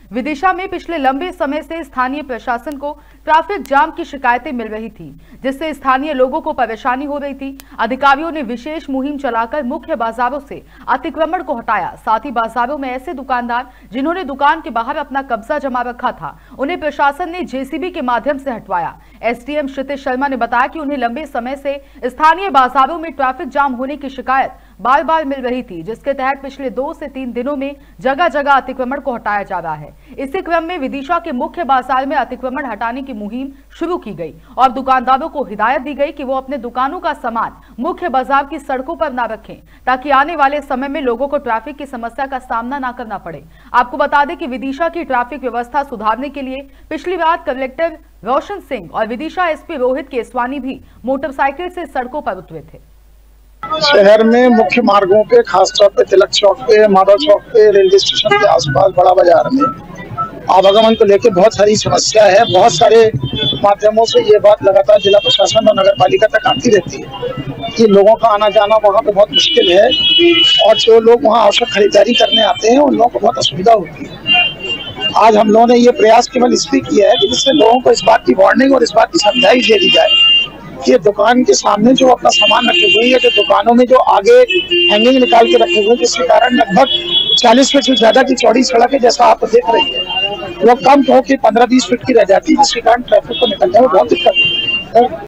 विदिशा में पिछले लंबे समय से स्थानीय प्रशासन को ट्रैफिक जाम की शिकायतें मिल रही थी, जिससे स्थानीय लोगों को परेशानी हो रही थी। अधिकारियों ने विशेष मुहिम चलाकर मुख्य बाजारों से अतिक्रमण को हटाया। साथ ही बाजारों में ऐसे दुकानदार जिन्होंने दुकान के बाहर अपना कब्जा जमा रखा था, उन्हें प्रशासन ने जेसीबी के माध्यम से हटवाया। एसडीएम क्षितिज शर्मा ने बताया कि उन्हें लंबे समय से स्थानीय बाजारों में ट्रैफिक जाम होने की शिकायत बार बार मिल रही थी, जिसके तहत पिछले 2 से 3 दिनों में जगह जगह अतिक्रमण को हटाया जा रहा है। इसी क्रम में विदिशा के मुख्य बाजार में अतिक्रमण हटाने की मुहिम शुरू की गई और दुकानदारों को हिदायत दी गई कि वो अपने दुकानों का सामान मुख्य बाजार की सड़कों पर न रखें, ताकि आने वाले समय में लोगों को ट्रैफिक की समस्या का सामना न करना पड़े। आपको बता दें कि विदिशा की ट्रैफिक व्यवस्था सुधारने के लिए पिछली रात कलेक्टर रोशन सिंह और विदिशा एसपी रोहित केसवानी भी मोटरसाइकिल से सड़कों पर उतरे थे। शहर में मुख्य मार्गों पे, खासतौर पे तिलक चौक पे, माधव चौक पे, रेलवे स्टेशन के आसपास, बड़ा बाजार में आवागमन को लेकर बहुत सारी समस्या है। बहुत सारे माध्यमों से ये बात लगातार जिला प्रशासन और नगर पालिका तक आती रहती है कि लोगों का आना जाना वहाँ पे बहुत मुश्किल है और जो लोग वहाँ आवश्यक खरीदारी करने आते हैं उन लोगों को बहुत असुविधा होती है। आज हम लोगों ने ये प्रयास केवल इसलिए किया है कि जिससे लोगों को इस बात की वार्निंग और इस बात की समझाई दे दी जाए कि दुकान के सामने जो अपना सामान रखे हुए हैं, जो दुकानों में जो आगे हैंगिंग निकाल के रखे हुए हैं, जिसके कारण लगभग 40 फीट से ज्यादा की चौड़ी सड़क है, जैसा आप देख रही है, वो कम हो के 15-20 फीट की रह जाती है, जिसके कारण ट्रैफिक को निकलने में बहुत दिक्कत है।